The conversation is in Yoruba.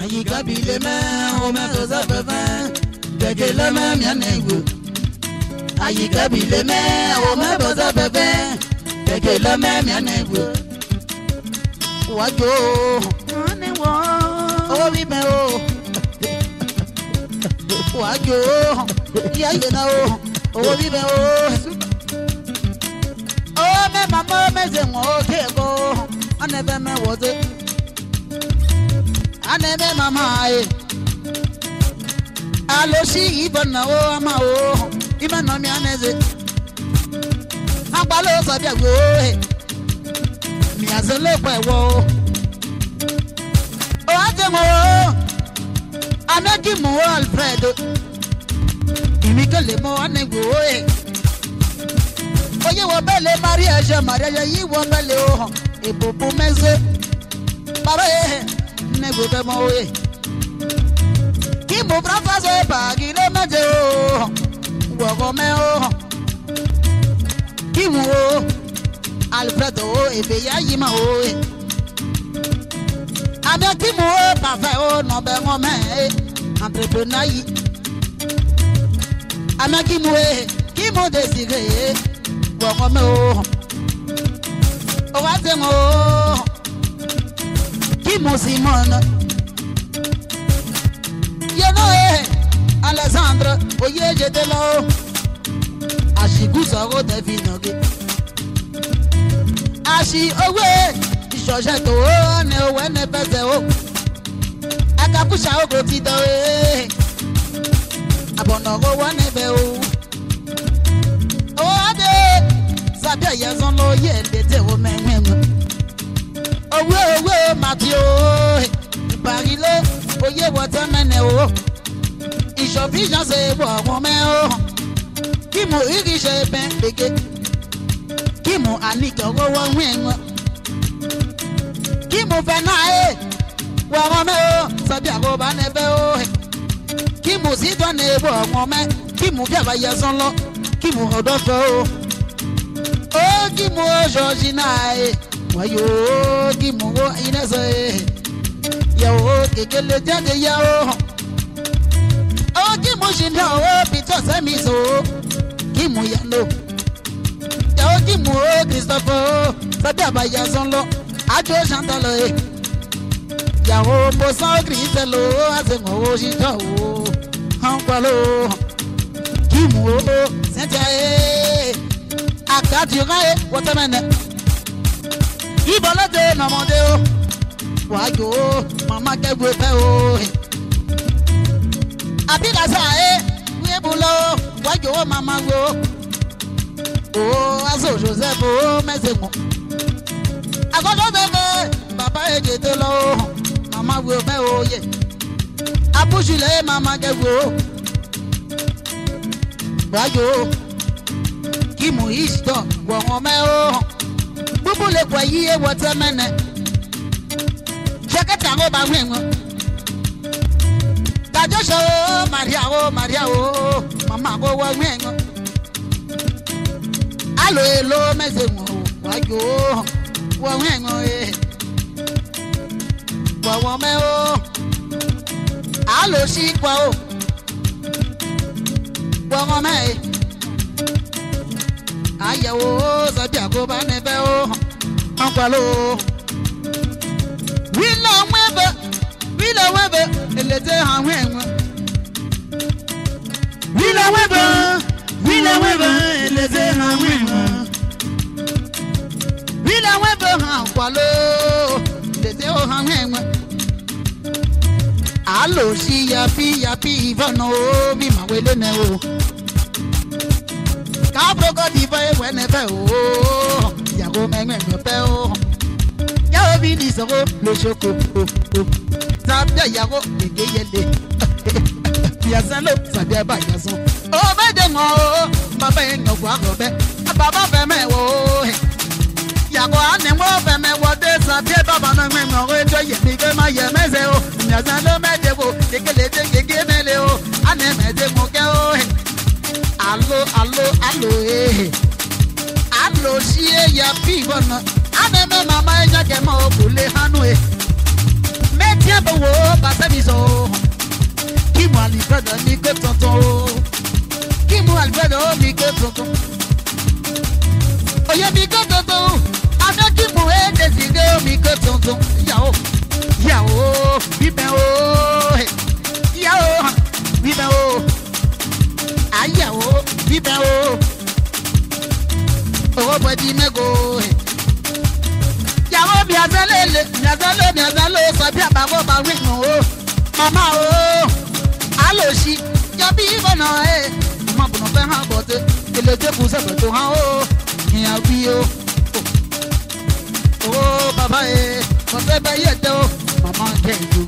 Ayi kabile me o me roza bevin Kekele me mianego Ayi kabile me o me roza bevin Kekele me mianego Wajo ane wo o bi me o Wajo ya yena o bi me o O me mama me ze mo kego ane be me woze ane me mama e alo si ibona o ama o ime no mi aneze agbalo so bi agbo e mi azele pa ewo o ate mo aneki mo Alfredo imikele mo anegbo e oye wo bele Maria yi wo bele o ebobo meze baba e nego be mo e ki mo brafa so pa ki le meje o wo go me o ki mo Alfredo ebe ya yi ma o e ame ki mo pa fe o no be mo me entrepreneur yi ame ki mo desire wo go me o wa te mo ki mo Simone you know Alexandre oye jete lo ashigu soro de vinoge ashi owe isoje to ne owe ne pese o akapusha ogo ti do abono go wa ne be o ade sabi ayezon lo ye lete o menwenu owe Matthew Parile oye watermene o Ishobijan se bo won me o Kimu iri se ben bege Kimu anike owo wen Kimu fena e wa won me o sabi agoba ne be o Kimu si do ne bo won me Kimu bi aba yeson lo Kimu odofo o Kimu Georgina e wayo ki mo inese ya o kekele jade ya o ki mo shinda o pito se mi so ki mo ya no ya o ki mo Christopher sabi abaya son lo ajo Chantal e ya o bo san Christelo ase mo shinda o han kwalo ki mo Cynthia e akati ga e watermene Ibolade no monde o wajo mama kegwe pe o abida sa e we bulo wajo mama go o aso Joseph o mesemo agodo bebe baba eje to lo mama go pe o ye abushile mama kegwe o wajo kimu isto wo me o Bubule kwa yiye watermene Sheketa ngo ba wengo Tajosho Maria o Mama go wa wengo Alo elo mezemo wajo wa wengo e Wa wo me o Alo shi kwa o Wa wo me Ayawo sabi agoba ne be o ankwalo wila webe elete hanwenwe wila webe elete hanwenwe wila webe ankwalo elete o hanwenwe alo si yapi ivono mi mawele ne o Kabroko diva e wenebe o Yago menwe pe o Yago bini soko lo shoko Sabia yago ege yele Yasan lo sabia ba yason O bede mo Baba enyo kwa gobe Baba feme o Yago ane mo feme wo de sabia baba no menwe o Ejo yemi ke ma yemeze o Yasan lo mede wo Ekele de gege mele o Ane mede mo ke o Allo allo sie ya pi bona ane me mama eja ke ma okule hanu e metia bo wo ba se mi Alfredo mi que tonton. Qui mou Alfredo mi que tonton. Oye mi que tonton. Avec qui mou est décidé mi que tonton. Yao, yao, vive oh, yao, vive oh, aïe yao, vive oh. Oh boy di mego. Yao biazalele, biazalo, biazalo, so bia babo ba win oh. Mama oh, allo shi, yo bi bona mama bono fe ha bote, ele je ku se to ha oh, ya bi oh. Oh baba mo se be ye te oh, mama ke